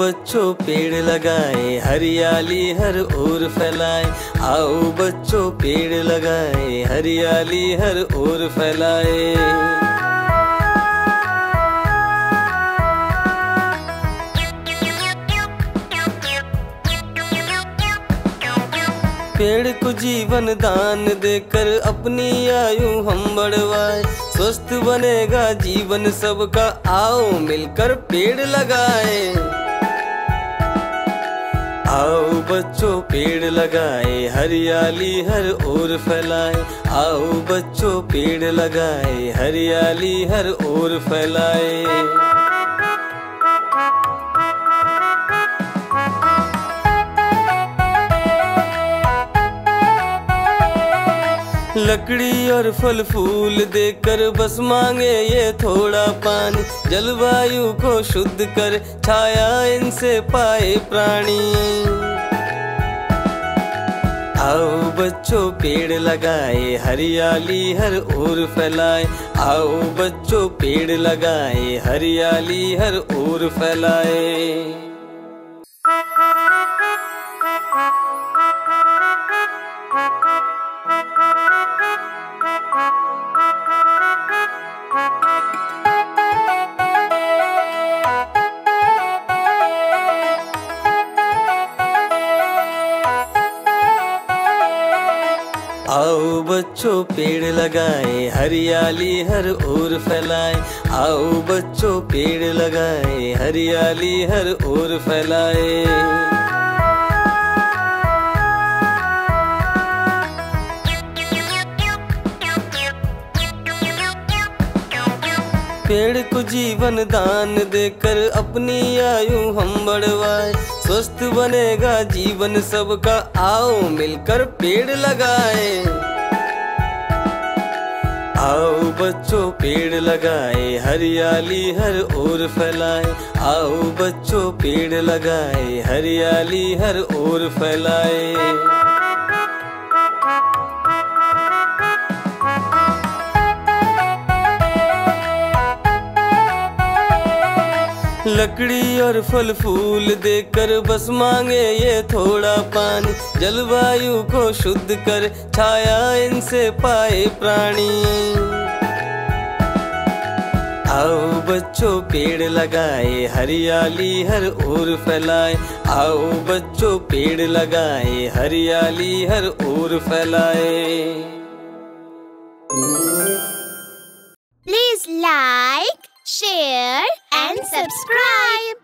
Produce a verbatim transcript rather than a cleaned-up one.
बच्चों पेड़ लगाए, हरियाली हर ओर फैलाए। आओ बच्चों पेड़ लगाए, हरियाली हर ओर फैलाए। पेड़ को जीवन दान देकर अपनी आयु हम बढ़वाए। स्वस्थ बनेगा जीवन सबका, आओ मिलकर पेड़ लगाए। आओ बच्चों पेड़ लगाए, हरियाली हर ओर फैलाए। आओ बच्चों पेड़ लगाए, हरियाली हर ओर फैलाए। लकड़ी और फल फूल देकर बस मांगे ये थोड़ा पानी। जलवायु को शुद्ध कर छाया इनसे पाए प्राणी। आओ बच्चों पेड़ लगाए, हरियाली हर ओर फैलाए। आओ बच्चों पेड़ लगाए, हरियाली हर ओर फैलाए। आओ बच्चों पेड़ लगाए, हरियाली हर ओर फैलाए। आओ बच्चों पेड़ लगाए, हरियाली हर ओर फैलाए। पेड़ को जीवन दान देकर अपनी आयु हम बढ़वाए। स्वस्थ बनेगा जीवन सबका, आओ मिलकर पेड़ लगाए। आओ बच्चों पेड़ लगाए, हरियाली हर ओर फैलाए। आओ बच्चों पेड़ लगाए, हरियाली हर ओर फैलाए। लकड़ी और फल फूल देकर बस मांगे ये थोड़ा पानी। जलवायु को शुद्ध कर छाया इनसे पाए प्राणी। आओ बच्चों पेड़ लगाए, हरियाली हर ओर फैलाए। आओ बच्चों पेड़ लगाए, हरियाली हर ओर फैलाए। Please like, share and subscribe.